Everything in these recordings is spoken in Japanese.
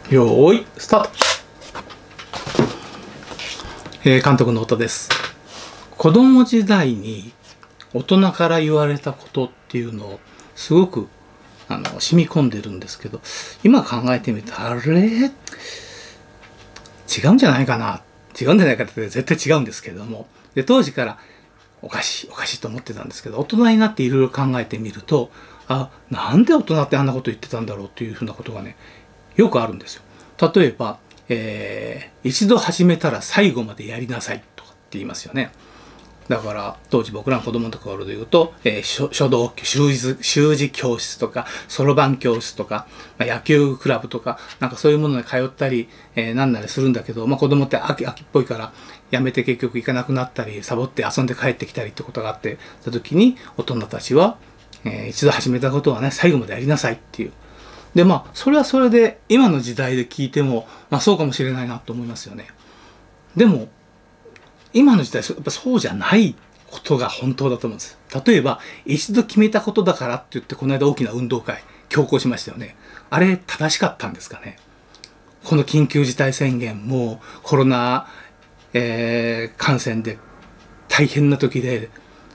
よーい、スタート。監督の太田です。子供時代に大人から言われたことっていうのをすごく染み込んでるんですけど、今考えてみてあれ違うんじゃないかな、違うんじゃないかって絶対違うんですけれども、で当時からおかしいと思ってたんですけど、大人になっていろいろ考えてみると、なんで大人ってあんなこと言ってたんだろうっていうふうなことがね、よくあるんですよ。例えば、一度始めたら最後までやりなさいとかって言いますよね。だから当時僕らの子供のところで言うと、書道習字教室とかそろばん教室とか、野球クラブとかなんかそういうものに通ったり、なんなりするんだけど、子供って秋っぽいからやめて結局行かなくなったりサボって遊んで帰ってきたりってことがあってた時に、大人たちは、一度始めたことはね最後までやりなさいっていう。でそれはそれで今の時代で聞いてもそうかもしれないなと思いますよね。でも今の時代やっぱそうじゃないことが本当だと思うんです。例えば一度決めたことだからって言ってこの間大きな運動会強行しましたよね。あれ正しかったんですかね。この緊急事態宣言もコロナ、感染で大変な時で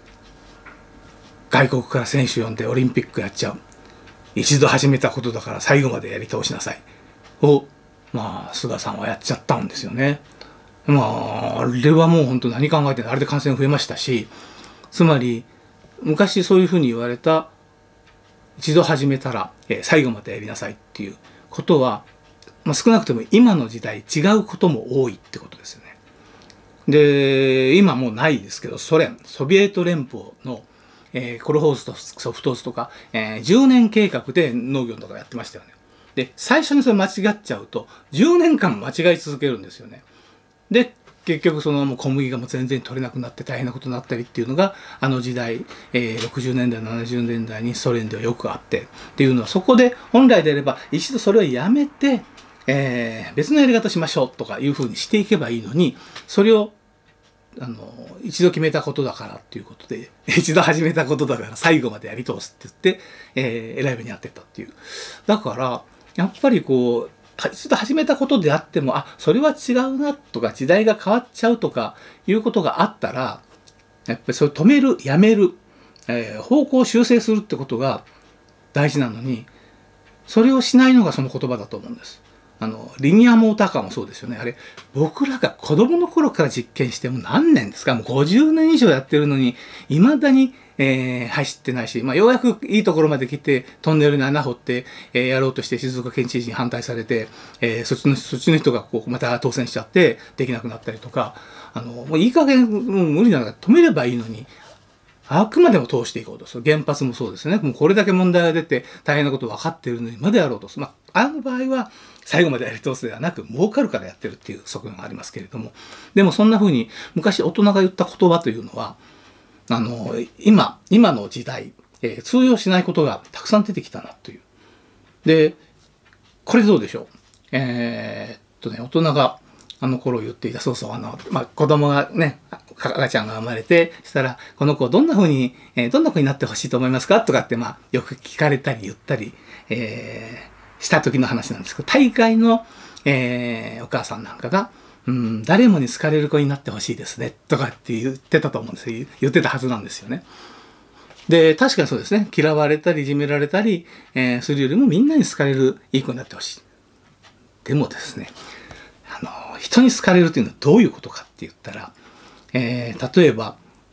外国から選手呼んでオリンピックやっちゃう。一度始めたことだから最後までやり通しなさいを菅さんはやっちゃったんですよね。あれはもう本当何考えてんの、あれで感染増えましたし、つまり昔そういうふうに言われた一度始めたら、最後までやりなさいっていうことは、少なくとも今の時代違うことも多いってことですよね。で今もうないですけど、ソビエト連邦のコルホーズとソフトーズとか、10年計画で農業とかやってましたよね。で最初にそれ間違っちゃうと10年間間違い続けるんですよね。で結局もう小麦がもう全然取れなくなって大変なことになったりっていうのがあの時代、60年代70年代にソ連ではよくあってっていうのは、そこで本来であれば一度それをやめて、別のやり方しましょうとかいうふうにしていけばいいのに、それを一度決めたことだからっていうことで一度始めたことだから最後までやり通すって言って、偉い目にやってったっていう。だからやっぱり一度始めたことであってもそれは違うなとか時代が変わっちゃうとかいうことがあったら、やっぱりそれを止めるやめる、方向を修正するってことが大事なのに、それをしないのがその言葉だと思うんです。リニアモーターカーもそうですよね。あれ僕らが子供の頃から実験しても何年ですか、もう50年以上やってるのにいまだに、走ってないし、ようやくいいところまで来てトンネルに穴掘って、やろうとして静岡県知事に反対されて、そっちの人がまた当選しちゃってできなくなったりとか、もういい加減もう無理なら止めればいいのに、あくまでも通していこうとする。原発もそうですね。もうこれだけ問題が出て大変なこと分かっているのにまでやろうとする。あの場合は最後までやり通すではなく儲かるからやってるっていう側面がありますけれども、でもそんな風に昔大人が言った言葉というのは今の時代、通用しないことがたくさん出てきたなという。でこれどうでしょう。大人があの頃言っていた、子供がね、赤ちゃんが生まれてしたらこの子をどんな風に、どんな子になってほしいと思いますかとかってよく聞かれたり言ったり、した時の話なんですけど、大概の、お母さんなんかが誰もに好かれる子になってほしいですねとかって言ってたと思うんですよ。言ってたはずなんですよね。で確かにそうですね。嫌われたりいじめられたり、するよりもみんなに好かれるいい子になってほしい。でもですね、人に好かれるというのはどういうことかって言ったら、例えば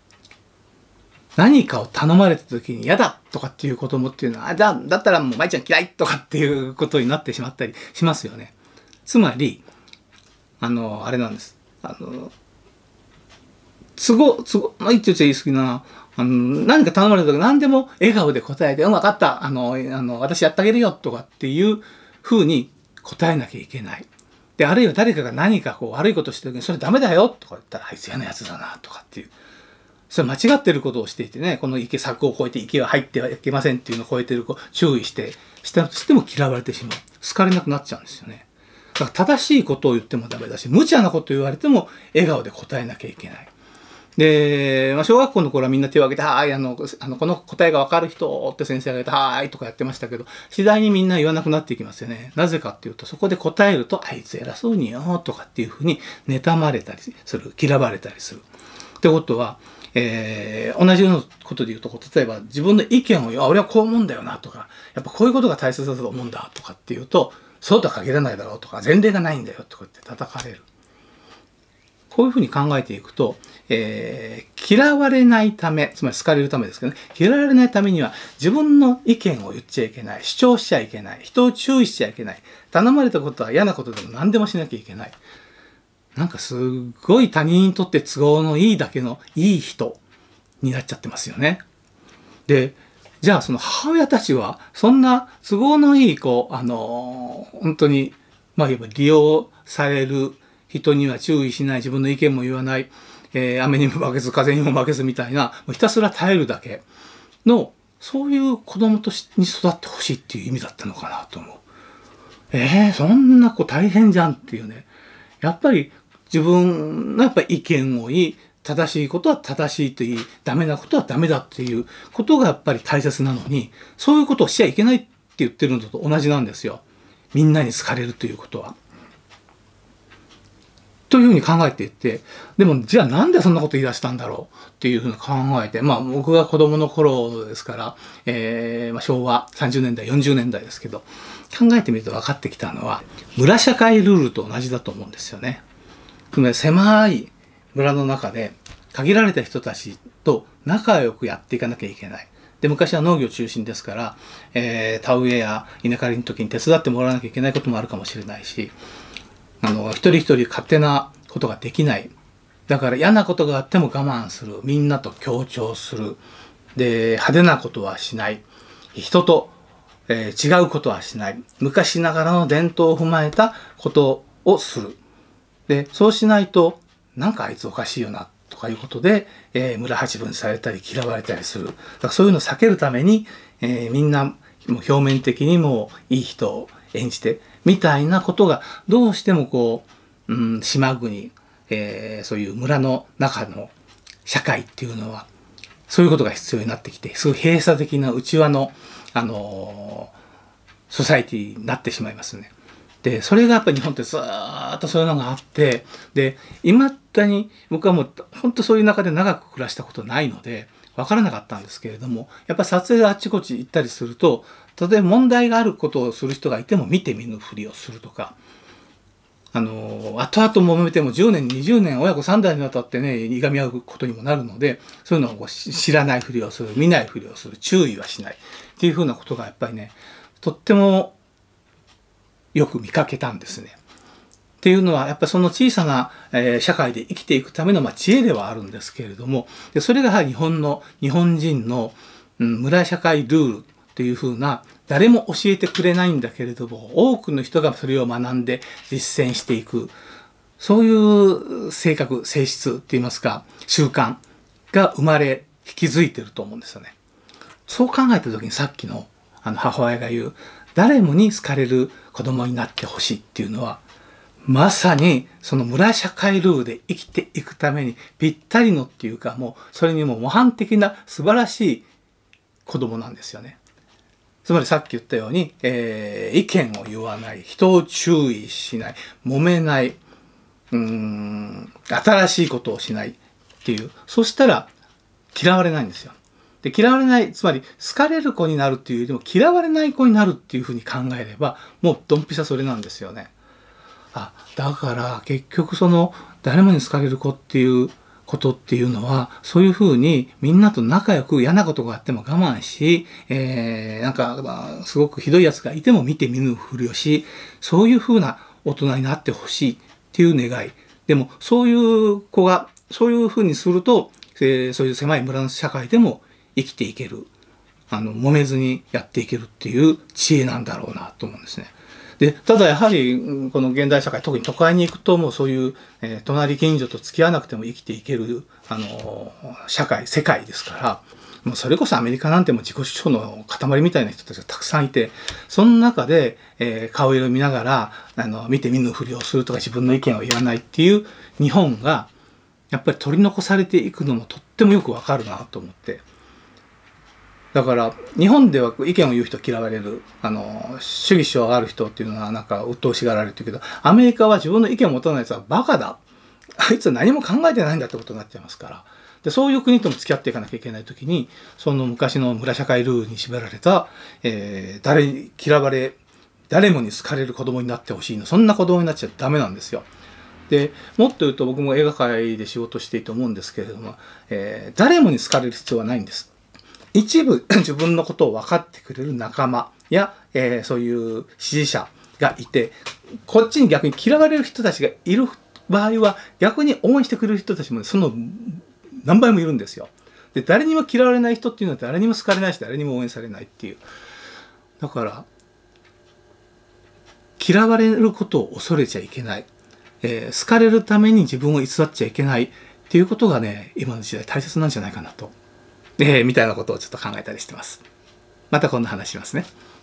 何かを頼まれた時に嫌だとかっていう子供っていうのはだったらもう舞ちゃん嫌いとかっていうことになってしまったりしますよね。つまりあれなんです。都合言っちゃ言い過ぎな。何か頼まれた時何でも笑顔で答えて「分かった、私やってあげるよ」とかっていうふうに答えなきゃいけない。であるいは誰かが何か悪いことしてる時に「それダメだよ」とか言ったら「あいつ嫌なやつだな」とかっていう、それ間違ってることをしていてね、この柵を越えて池は入ってはいけませんっていうのを越えてる子注意したとしても嫌われてしまう、好かれなくなっちゃうんですよね。だから正しいことを言ってもダメだし、無茶なことを言われても笑顔で答えなきゃいけない。 で、小学校の頃はみんな手を挙げて、はーい、この答えがわかる人って先生が言って、はーいとかやってましたけど、次第にみんな言わなくなっていきますよね。なぜかっていうと、そこで答えると、あいつ偉そうによとかっていうふうに妬まれたりする、嫌われたりする。ってことは、同じようなことで言うと、例えば自分の意見を言う、俺はこう思うんだよなとか、やっぱこういうことが大切だと思うんだとかっていうと、そうとは限らないだろうとか、前例がないんだよとかって叩かれる。こういうふうに考えていくと、嫌われないため、つまり好かれるためですけどね、嫌われないためには自分の意見を言っちゃいけない、主張しちゃいけない、人を注意しちゃいけない、頼まれたことは嫌なことでも何でもしなきゃいけない。なんかすごい他人にとって都合のいいだけのいい人になっちゃってますよね。で、じゃあその母親たちはそんな都合のいい本当に、まあ言えば利用される人には注意しない、自分の意見も言わない、雨にも負けず風にも負けずみたいな、もうひたすら耐えるだけの、そういう子供に育ってほしいっていう意味だったのかなと思う。そんな子大変じゃんっていうね。やっぱり自分の意見を言い、正しいことは正しいと言い、ダメなことはダメだっていうことがやっぱり大切なのに、そういうことをしちゃいけないって言ってるのと同じなんですよ。みんなに好かれるということは。というふうに考えていって、でもじゃあなんでそんなこと言い出したんだろうっていうふうに考えて、まあ僕が子供の頃ですから、昭和30年代、40年代ですけど、考えてみると分かってきたのは、村社会ルールと同じだと思うんですよね。つまり狭い村の中で限られた人たちと仲良くやっていかなきゃいけない。で、昔は農業中心ですから、田植えや稲刈りの時に手伝ってもらわなきゃいけないこともあるかもしれないし、一人一人勝手なことができない。だから嫌なことがあっても我慢する。みんなと協調する。で、派手なことはしない。人と、違うことはしない。昔ながらの伝統を踏まえたことをする。で、そうしないと、なんかあいつおかしいよな、とかいうことで、村八分されたり嫌われたりする。だからそういうのを避けるために、みんなもう表面的にもいい人を演じて、みたいなことがどうしても島国、そういう村の中の社会っていうのはそういうことが必要になってきて、すごい閉鎖的な内輪の、ソサイティになってしまいますね。で、それがやっぱり日本ってずーっとそういうのがあって、で、未だに僕はもう本当そういう中で長く暮らしたことないので、わからなかったんですけれども、やっぱ撮影であっちこっち行ったりすると、例えば問題があることをする人がいても見て見ぬふりをするとか、後々揉めても10年、20年、親子3代にわたってね、いがみ合うことにもなるので、そういうのを知らないふりをする、見ないふりをする、注意はしない。っていうふうなことがやっぱりね、とってもよく見かけたんですね。っていうのは、やっぱりその小さな、社会で生きていくための、知恵ではあるんですけれども、でそれが日本人の、村社会ルールっていうふうな、誰も教えてくれないんだけれども、多くの人がそれを学んで実践していく、そういう性格、性質って言いますか、習慣が生まれ、引き継いでると思うんですよね。そう考えた時にさっきの母親が言う、誰もに好かれる子供になってほしいっていうのは、まさにその村社会ルールで生きていくためにぴったりのっていうか、もうそれにも模範的な素晴らしい子供なんですよね。つまりさっき言ったように、意見を言わない、人を注意しない、揉めない、新しいことをしないっていう、そしたら嫌われないんですよ。で、嫌われない、つまり好かれる子になるっていうよりも嫌われない子になるっていうふうに考えれば、もうドンピシャそれなんですよね。だから結局誰もに好かれる子っていうことっていうのは、そういうふうにみんなと仲良く嫌なことがあっても我慢し、すごくひどいやつがいても見て見ぬふりをし、そういうふうな大人になってほしいっていう願い。でもそういう子がそういうふうにすると、そういう狭い村の社会でも生きていける。揉めずにやっていけるっていう知恵なんだろうなと思うんですね。で、ただやはりこの現代社会、特に都会に行くともうそういう、隣近所と付き合わなくても生きていける社会、世界ですから、もうそれこそアメリカなんても自己主張の塊みたいな人たちがたくさんいて、その中で、顔色を見ながら見て見ぬふりをするとか自分の意見を言わないっていう日本がやっぱり取り残されていくのもとってもよくわかるなと思って。だから日本では意見を言う人嫌われる主義主張がある人っていうのはなんか鬱陶しがられるけど、アメリカは自分の意見を持たないやつはバカだ、あいつは何も考えてないんだってことになっちゃいますから。でそういう国とも付き合っていかなきゃいけない時に、その昔の村社会ルールに縛られた、誰に嫌われ誰もに好かれる子供になってほしいの、そんな子供になっちゃダメなんですよ。でもっと言うと、僕も映画界で仕事していいと思うんですけれども、誰もに好かれる必要はないんです。一部自分のことを分かってくれる仲間や、そういう支持者がいて、こっちに逆に嫌われる人たちがいる場合は、逆に応援してくれる人たちもその何倍もいるんですよ。で誰にも嫌われない人っていうのは誰にも好かれないし、誰にも応援されないっていう。だから嫌われることを恐れちゃいけない、好かれるために自分を偽っちゃいけないっていうことがね、今の時代大切なんじゃないかなと、みたいなことをちょっと考えたりしてます。また今度話しますね。